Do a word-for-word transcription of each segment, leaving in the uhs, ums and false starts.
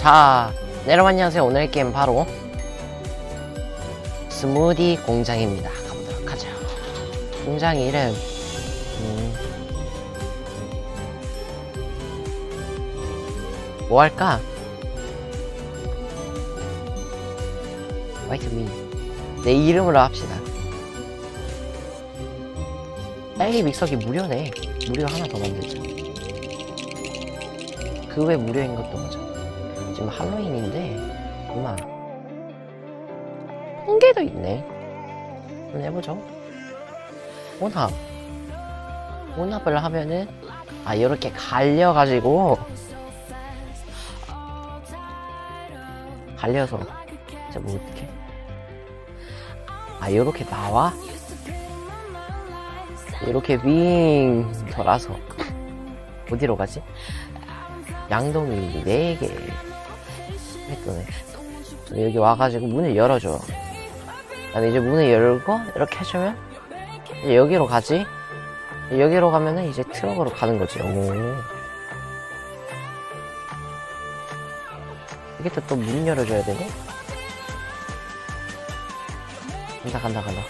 자, 네, 여러분 안녕하세요. 오늘의 게임 바로 스무디 공장입니다. 가보도록 하죠. 공장 이름 음... 뭐 할까? 화이트민 내 이름으로 합시다. 딸기 믹서기 무료네. 무료 하나 더 만들자. 그 외 무료인 것도 보자. 지금 할로윈인데 음악 한 개도 있네. 한번 해보죠. 혼합 혼합을 하면은 아 요렇게 갈려가지고 갈려서 진짜 뭐 어떡해. 아 요렇게 나와? 요렇게 윙 돌아서 어디로 가지? 양동이 네 개 했더네. 여기 와가지고 문을 열어줘. 그다음에 이제 문을 열고 이렇게 해주면 이제 여기로 가지. 여기로 가면은 이제 트럭으로 가는 거지. 오. 이게 또 또 문 열어줘야 되네. 간다 간다 간다.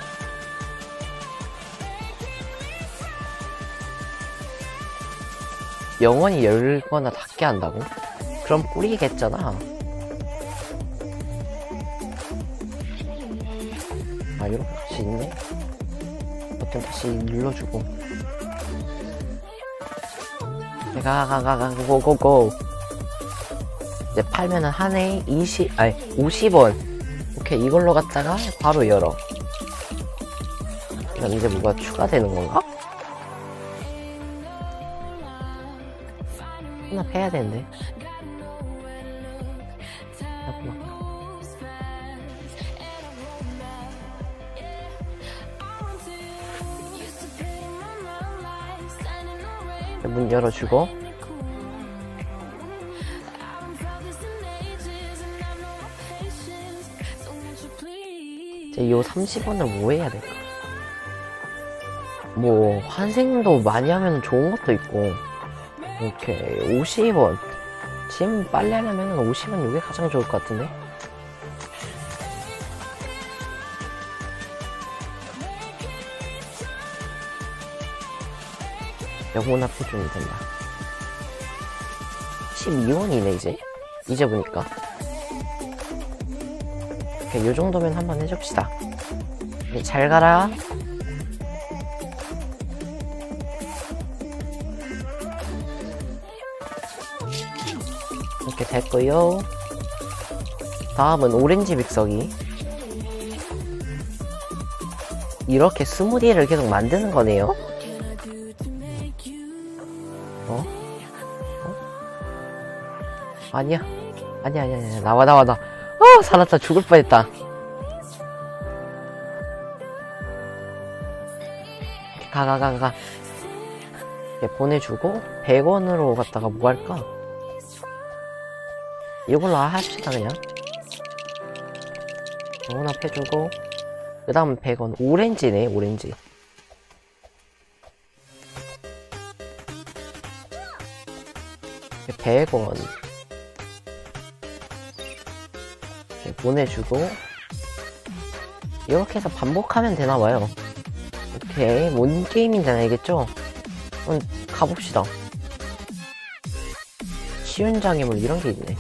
영원히 열거나 닫게 한다고? 그럼 꿀이겠잖아. 아 이렇게 같이 있네? 버튼 다시 눌러주고 가가가가 고고고. 이제 팔면은 한 해에 이십 아니 오십 원. 오케이 이걸로 갖다가 바로 열어. 그럼 이제 뭐가 추가되는 건가? 혼합해야 되는데. 문 열어주고 이제 요 삼십 원을 뭐 해야 될까? 뭐 환생도 많이 하면 좋은 것도 있고. 오케이 오십 원. 지금 빨래 하려면 오십 원 이게 가장 좋을 것 같은데. 영혼 합해주면 된다. 십이 원이네 이제 이제 보니까. 오케이 요 정도면 한번 해줍시다. 잘 가라. 이렇게 됐고요. 다음은 오렌지 믹서기. 이렇게 스무디를 계속 만드는 거네요. 어? 어? 아니야. 아니야, 아니야, 아니야. 나와, 나와, 나. 어, 살았다. 죽을 뻔했다. 가, 가, 가, 가. 이렇게 보내주고, 백 원으로 갖다가 뭐 할까? 이걸로 합시다, 그냥. 혼합해주고, 그 다음 백 원. 오렌지네, 오렌지. 백 원. 보내주고, 이렇게 해서 반복하면 되나봐요. 오케이. 뭔 게임인지 알겠죠? 그럼 가봅시다. 쉬운 장애물 이런 게 있네.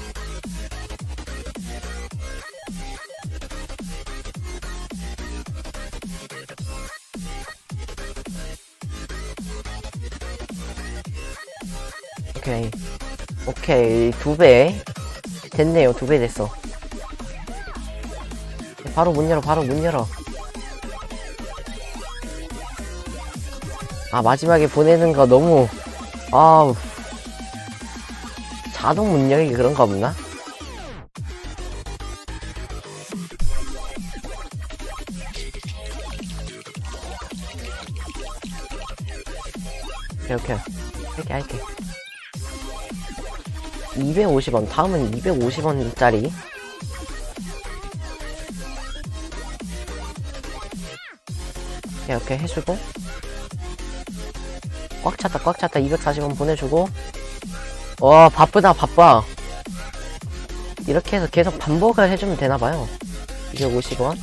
오케이. 오케이. 두 배. 됐네요. 두 배 됐어. 바로 문 열어. 바로 문 열어. 아, 마지막에 보내는 거 너무, 아우. 자동 문 열기 그런 거 없나? 오케이, 오케이. 할게, 할게. 이백오십 원. 다음은 이백오십 원짜리. 오케이, 오케이. 해주고. 꽉 찼다, 꽉 찼다. 이백사십 원 보내주고. 와, 바쁘다, 바빠. 이렇게 해서 계속 반복을 해주면 되나봐요. 이백오십 원.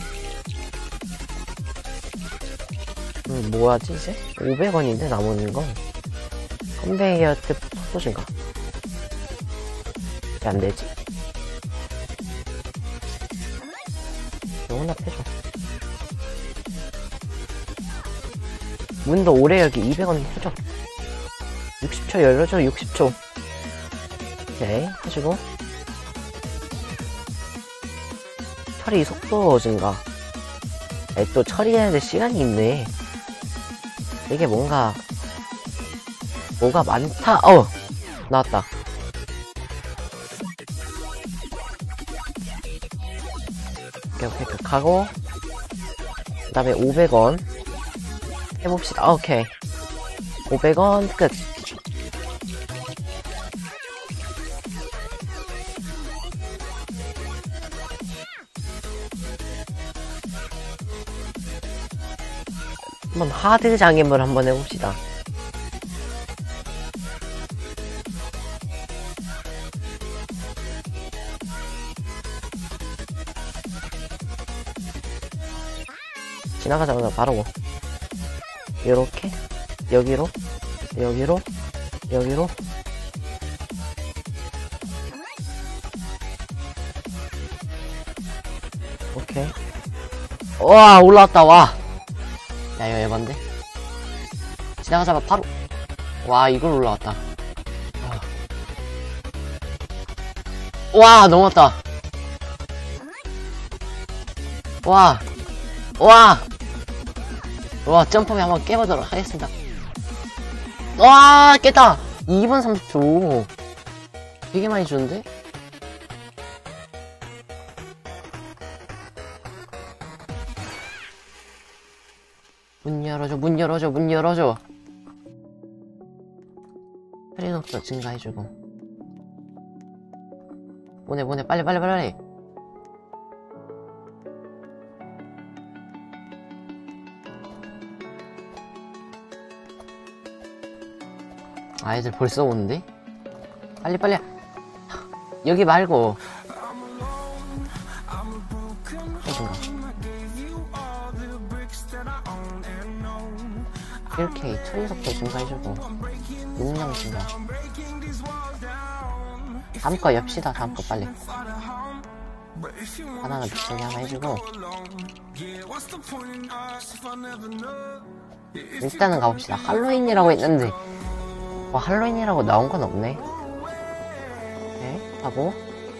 음, 뭐하지, 이제? 오백 원인데, 남은 건. 컨베이어 트 속도 증가. 왜 안 되지? 이거 혼합해줘. 문도 오래 열기 이백 원 해줘. 육십 초 열어줘, 육십 초. 오케이, 해주고. 처리 속도 증가. 에, 또 처리하는데 시간이 있네. 이게 뭔가, 뭐가 많다. 어! 나왔다. 오케이, 오케이, 오케이. 가고. 그 다음에 오백 원. 해봅시다. 아, 오케이. 오백 원 끝. 한번 하드 장애물 한번 해봅시다. 지나가자마자 바로 요렇게 여기로 여기로 여기로 오케이. 와, 올라왔다. 와, 야, 이거 에반데? 지나가자마자 바로. 와, 이걸 올라왔다. 와, 넘었다. 와, 와, 와, 점프맨 한번 깨보도록 하겠습니다. 와, 깼다. 이 분 삼십 초. 되게 많이 주는데? 문 열어줘, 문 열어줘, 문 열어줘. 트레이너도 증가해주고. 보내, 보내, 빨리, 빨리, 빨리. 아, 애들 벌써 오는데? 빨리, 빨리. 여기 말고. 해준가. 이렇게 처리 속도 증가해주고. 용량 증가. 다음 거 엽시다, 다음 거 빨리. 하나는 비싸게 하나 해주고. 일단은 가봅시다. 할로윈이라고 했는데. 와, 할로윈이라고 나온 건 없네. 네, 하고.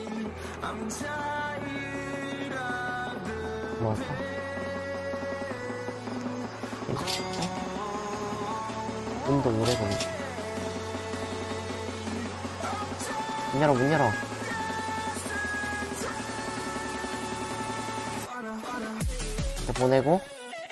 뭐였어? 문도 오래 걸리. 문 열어, 문 열어. 이렇게 보내고.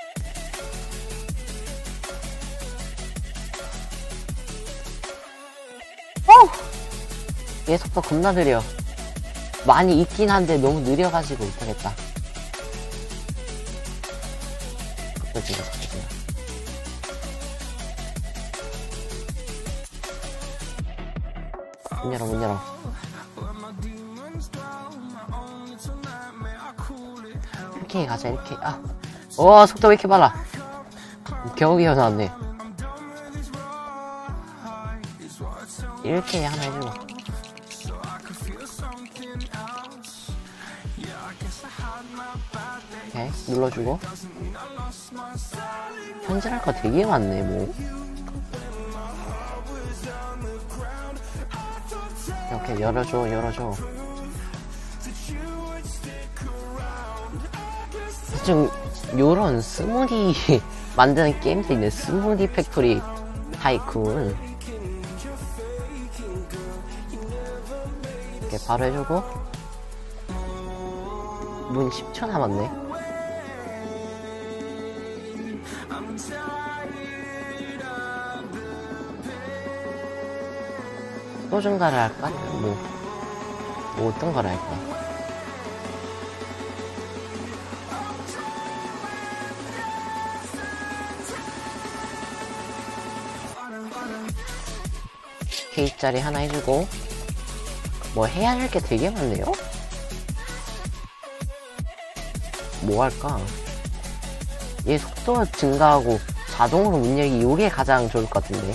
얘 속도 겁나 느려. 많이 있긴 한데 너무 느려가지고 못하겠다. 속도 줄여, 속도 줄여. 문 열어, 문 열어. 이렇게 가자, 이렇게. 아, 와, 속도 왜 이렇게 빨라. 겨우 겨우 나왔네. 이렇게 하나 해주고. 오케이, 눌러주고. 현질할 거 되게 많네, 뭐. 이렇게 열어줘, 열어줘. 좀, 요런 스무디 만드는 게임도 있네. 스무디 팩토리 타이쿤. 이렇게 바로 해주고. 문 십 초 남았네. 또 증가를 할까? 뭐, 뭐 어떤 걸 할까? K짜리 하나 해주고. 뭐 해야 할 게 되게 많네요? 뭐 할까? 얘 속도 증가하고 자동으로 문 열기, 요게 가장 좋을 것 같은데.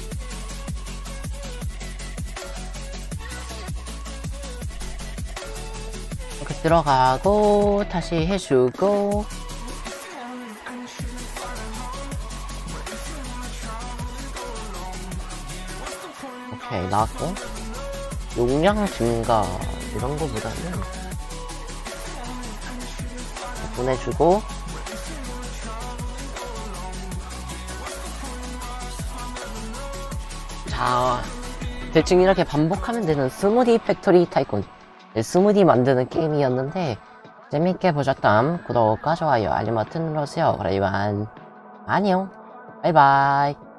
이렇게 들어가고 다시 해주고. 오케이, 나왔고. 용량 증가 이런 거보다는 보내주고. 자, 대충 이렇게 반복하면 되는 스무디 팩토리 타이쿤, 네, 스무디 만드는 게임이었는데 재밌게 보셨다면 구독과 좋아요, 알림 버튼 눌러주세요. 그럼 이만 안녕, 바이바이.